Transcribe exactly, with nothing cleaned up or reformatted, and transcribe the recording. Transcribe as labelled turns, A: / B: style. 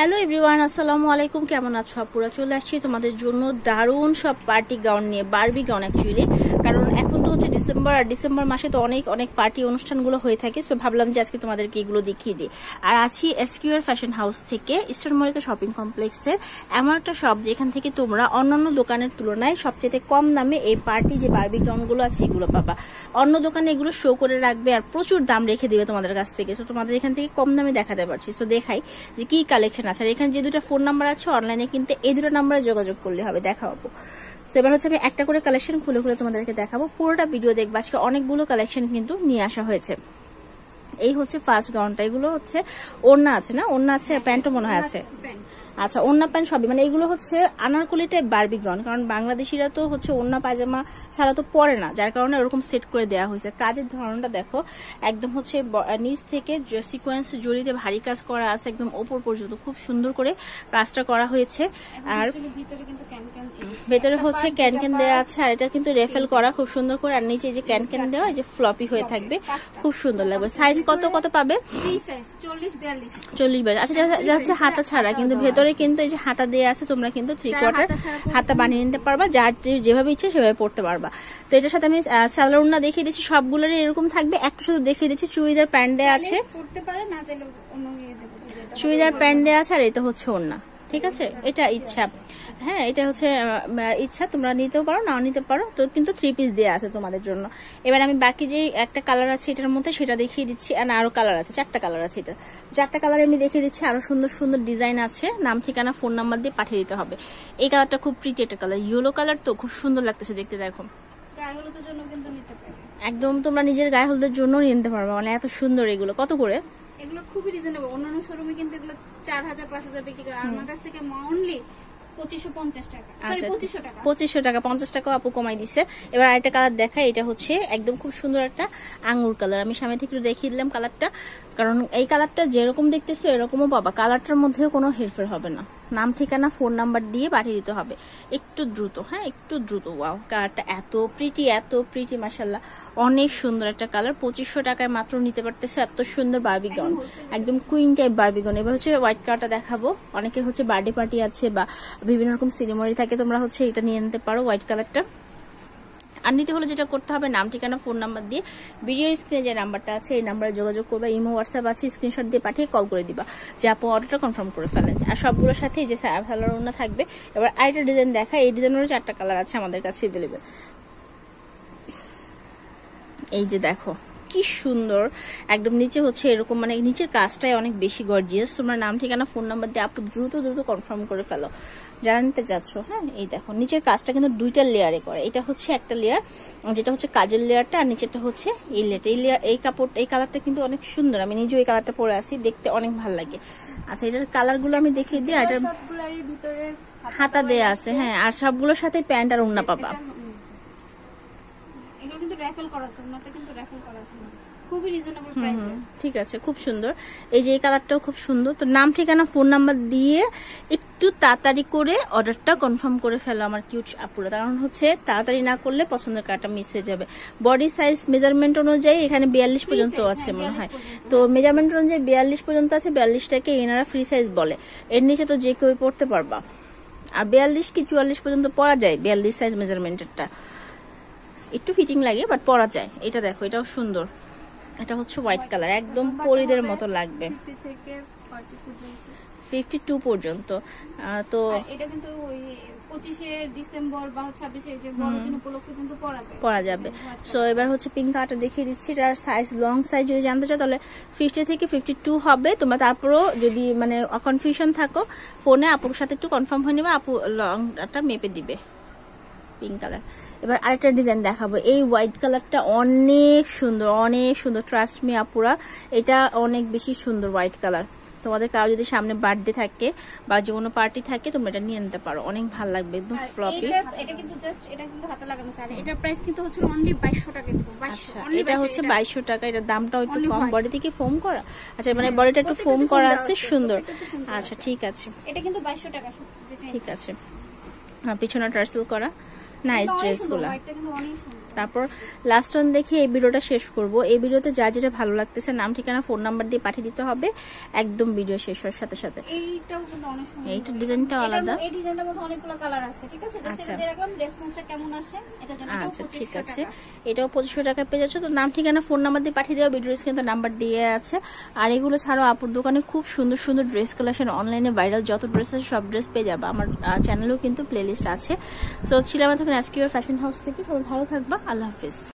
A: Hello everyone, আসসালামু আলাইকুম। কেমন আছো আপুরা? চলে আসছি তোমাদের জন্য দারুণ সব পার্টি গাউন নিয়ে, বারবি গাউন অ্যাকচুয়ালি। কারণ এখন তো হচ্ছে ডিসেম্বর, আর ডিসেম্বর মাসে তো অনেক অনেক পার্টি অনুষ্ঠানগুলো হয়ে থাকে। সো ভাবলাম যে আজকে তোমাদেরকে এগুলো দেখিয়ে দিই। আর আছি এসকিউআর ফ্যাশন হাউস থেকে, ইস্টার্ন মল্লিকা শপিং কমপ্লেক্সের এমন একটা শপ যেখান থেকে তোমরা অন্যান্য দোকানের তুলনায় সবচেয়ে কম দামে এই পার্টি যে বারবি গাউনগুলো আছে এগুলো পাবা। অন্য দোকানে এগুলো শো করে রাখবে আর প্রচুর দাম রেখে দিবে তোমাদের কাছ থেকে। সো তোমাদের এখান থেকে কম দামে দেখাতে পারছি। সো দেখাই যে কি কালেকশন আছে। আর এখানে যে দুটো ফোন নাম্বার আছে অনলাইনে কিনতে, এই দুটো নাম্বারে যোগাযোগ করলে হবে, দেখাবো। তো এবার হচ্ছে আমি একটা করে কালেকশন খুলে খুলে তোমাদেরকে দেখাবো। পুরোটা ভিডিও দেখবো। আজকে অনেকগুলো কালেকশন কিন্তু নিয়ে আসা হয়েছে। এই হচ্ছে ফার্স্ট গাউনটা। এগুলো হচ্ছে ওড়না আছে না, ওড়না আছে, প্যান্টও মনে হয় আছে। আচ্ছা, ওড়না প্যান্ট সবই, মানে এগুলো হচ্ছে আনারকলি টাইপ বারবি গাউন। কারণ বাংলাদেশিরা তো হচ্ছে ওড়না পায়জামা ছাড়া তো পরে না, যার কারণে ওরকম সেট করে দেওয়া হয়েছে। কাজের ধরনটা দেখো, একদম হচ্ছে নিচ থেকে সিকোয়েন্স জড়িতে ভারী কাজ করা আছে একদম ওপর পর্যন্ত, খুব সুন্দর করে কাজটা করা হয়েছে। আর ভেতরে হচ্ছে ক্যান ক্যান দেওয়া আছে, আর এটা কিন্তু রেফেল করা খুব সুন্দর করে। আর নিচে যে ক্যান ক্যান দেওয়া, এই যে ফ্লপি হয়ে থাকবে, খুব সুন্দর লাগবে। সাইজ কত কত পাবে? চল্লিশ বিয়াল্লিশ। আচ্ছা, এটা হচ্ছে হাতা ছাড়া, কিন্তু ভেতরে কিন্তু এই যে হাতা দেয়া আছে, তোমরা কিন্তু থ্রি কোয়ার্টার হাতা বানিয়ে নিতে পারবা, যার যেভাবে ইচ্ছে সেভাবে পড়তে পারবা। তো এটার সাথে আমি সালোয়ার ওড়না দেখিয়ে দিচ্ছি, সবগুলোরই এরকম থাকবে। একটা শুধু দেখিয়ে দিচ্ছি, চুড়িদার প্যান্ট দেয়া আছে, চুড়িদার প্যান্ট দেয়া আছে, আর এটা হচ্ছে ওড়না। ঠিক আছে, এটা ইচ্ছা, হ্যাঁ এটা হচ্ছে ইচ্ছা, তোমরা নিতেও পারো নাও নিতে পারো। তো কিন্তু থ্রি পিস দেওয়া আছে তোমাদের জন্য। এবার আমি বাকি যে একটা কালার আছে এটার মধ্যে সেটা দেখিয়ে দিচ্ছি। আর আরো কালার আছে, চারটা কালার আছে। এটা চারটা কালার আমি দেখিয়ে দিচ্ছি। আরো সুন্দর সুন্দর ডিজাইন আছে, নাম ঠিকানা ফোন নাম্বার দিয়ে পাঠিয়ে দিতে হবে। এই কালারটা খুব প্রিটি একটা কালার, ইয়েলো কালার, তো খুব সুন্দর লাগতেছে দেখতে। দেখো, একদম তোমরা নিজের গায়ে হলুদের জন্য নিতে পারবে, মানে এত সুন্দর। এগুলো কত করে?
B: এগুলো খুবই রিজনেবল। অন্যান্য শোরুমে কিন্তু এগুলো চার হাজার পাঁচ হাজার বিক্রি করে, আমার কাছ থেকে অনলি পঁচিশশো টাকা, পঞ্চাশ টাকা আপু কমাই দিছে। এবার আরেকটা কালার দেখায়, এটা হচ্ছে একদম খুব সুন্দর একটা আঙ্গুর কালার। আমি সামনে থেকে দেখিয়ে দিলাম কালারটা, কারণ এই কালারটা যেরকম দেখতেছো এরকমও পাবা, কালারটার মধ্যেও কোনো হেরফের হবে না। নাম ঠিকানা ফোন নাম্বার দিয়ে পাঠিয়ে দিতে হবে, একটু দ্রুত, হ্যাঁ একটু দ্রুত। ওয়াও, কালারটা এত প্রিটি, এত প্রিটি, মাশাল্লাহ, অনেক সুন্দর একটা কালার। পঁচিশশো টাকায় মাত্র নিতে পারতেছে এত সুন্দর বারবি গাউন, একদম কুইন টাইপ বারবি গাউন। এবার হচ্ছে হোয়াইট কালারটা দেখাবো। অনেকের হচ্ছে বার্থডে পার্টি আছে বা বিভিন্ন রকম সিনেমারি থাকে, তোমরা হচ্ছে এটা নিয়ে নিতে পারো, হোয়াইট কালারটা। আর নিতে হলে যেটা করতে হবে, নাম ঠিকানা ফোন নাম্বার দিয়ে ভিডিও স্ক্রিনে যে নাম্বারটা আছে এই নাম্বারে যোগাযোগ করবে। ইমো হোয়াটসঅ্যাপ আছে, স্ক্রিনশট দিয়ে পাঠিয়ে কল করে দিবা যে আপু অর্ডারটা কনফার্ম করে ফেলেন। আর সবগুলোর সাথে এই যে সালোয়ার ওড়না থাকবে। এবার আরেকটা ডিজাইন দেখা, এই ডিজাইনেরও চারটা কালার আছে আমাদের কাছে অ্যাভেলেবেল। এই যে দেখো কি সুন্দর, একদম নিচে হচ্ছে এরকম, মানে নিচের কাজটাই অনেক বেশি গর্জিয়াস। তোমরা নাম ঠিকানা ফোন নাম্বার দিয়ে আপু দ্রুত দ্রুত কনফার্ম করে ফেলো যারা নিতে চাচ্ছ। হ্যাঁ, এই দেখো নিচের কাজটা কিন্তু দুইটা লেয়ারে করে। এটা হচ্ছে একটা লেয়ার, যেটা হচ্ছে কাজের লেয়ারটা, আর নিচেরটা হচ্ছে এই লেয়ারটা। এই লেয়ার, এই কাপড়, এই কালারটা কিন্তু অনেক সুন্দর। আমি নিজেও এই কালারটা পরে আসি, দেখতে অনেক ভালো লাগে। আচ্ছা, এটার কালার গুলো আমি দেখিয়ে দিই। আর হাতা দেয়া আছে, হ্যাঁ, আর সবগুলোর সাথে প্যান্ট আর ওড়না পাবা। ঠিক আছে, খুব সুন্দর। এই যে এই কালারটাও খুব সুন্দর। তো নাম ঠিকানা ফোন নাম্বার দিয়ে একটু তাড়াতাড়ি করে অর্ডারটা কনফার্ম করে ফেলো আমার কিউট আপুরা, কারণ হচ্ছে তাড়াতাড়ি না করলে পছন্দের কালারটা মিস হয়ে যাবে। বডি সাইজ মেজারমেন্ট অনুযায়ী এখানে বিয়াল্লিশ পর্যন্ত আছে মনে হয়। তো মেজারমেন্ট অনুযায়ী বিয়াল্লিশ পর্যন্ত আছে, বিয়াল্লিশটাকে এনারা ফ্রি সাইজ বলে। এর নিচে তো যে কেউ পড়তে পারবা। আর বিয়াল্লিশ কি চুয়াল্লিশ পর্যন্ত পরা যায়, বিয়াল্লিশ সাইজ মেজারমেন্টেরটা একটু ফিটিং লাগে, বাট পরা যায়। এটা দেখো, এটাও সুন্দর। এটা হচ্ছে হোয়াইট কালার, একদম পরিদের মতো লাগবে, ফিফটি টু পর্যন্ত। তো এটা কিন্তু পঁচিশে ডিসেম্বর বা ছাব্বিশে বড়দিন উপলক্ষে কিন্তু
A: পরা যাবে। সো এবার হচ্ছে পিঙ্ক কালারটা দেখিয়ে দিচ্ছি। এটার সাইজ, লং সাইজ যদি জানতে চাও তাহলে ফিফটি থেকে ফিফটি টু হবে। তোমরা তারপরও যদি মানে কনফিউশন থাকো, ফোনে আপুর সাথে একটু কনফার্ম হয়ে নেবে, আপু লংটা মেপে দিবে। Pink colour. এবার আরেকটা ডিজাইন দেখাবো। এই হোয়াইট কালারটা অনেক সুন্দর, অনেক সুন্দর, ট্রাস্ট মি আপুরা, এটা অনেক বেশি সুন্দর হোয়াইট কালার। তোমাদের কারো যদি সামনে বার্থডে থাকে বা যে কোনো পার্টি থাকে তোমরা এটা নিয়ে নিতে পারো, অনেক ভালো লাগবে, একদম ফ্লপি।
B: এটা কিন্তু জাস্ট, এটা কিন্তু হাতে লাগানো আছে। এটার প্রাইস কিন্তু হচ্ছে অনলি বাইশশো টাকা দিব।
A: আচ্ছা, এটা হচ্ছে বাইশশো টাকা। এটার দামটাও একটু কম। বডি থেকে ফোম করা, আচ্ছা মানে বডিটা একটু ফোম করা আছে, সুন্দর। আচ্ছা ঠিক আছে,
B: এটা কিন্তু বাইশশো টাকা।
A: ঠিক আছে, পিছনে টার্সেল করা নাইস ড্রেসগুলো।
B: তারপর লাস্ট ওয়ান দেখি এই ভিডিওটা শেষ করব। এই ভিডিওতে যা যেটা ভালো লাগতেছে নাম ঠিকানা ফোন নাম্বার দিয়ে পাঠিয়ে দিতে হবে একদম ভিডিও শেষ হওয়ার সাথে সাথে।
A: এইটাও কিন্তু অনেক সুন্দর,
B: এইটা ডিজাইনটাও আলাদা,
A: এই ডিজাইনটার মধ্যে অনেকগুলো কালার আছে, ঠিক আছে? জাস্ট এটা দিয়ে রাখলাম, রেসপন্সটা কেমন আসে এটার জন্য।
B: আচ্ছা ঠিক আছে, এটাও পঁচিশশো টাকা পেয়ে যাচ্ছে। তো নাম ঠিকানা ফোন নাম্বার দিয়ে পাঠিয়ে দেওয়া, ভিডিওস কিন্তু নাম্বার দিয়ে আছে। আর এগুলো ছাড়াও আপুর দোকানে খুব সুন্দর সুন্দর ড্রেস কালেকশন, অনলাইনে ভাইরাল যত ড্রেস আছে সব ড্রেস পেয়ে যাবে। আমার চ্যানেলেও কিন্তু প্লেলিস্ট আছে। তো ছিলাম তখন আজকে ফ্যাশন হাউস থেকে। সবাই ভালো থাকবা, আল্লাহ হাফিজ।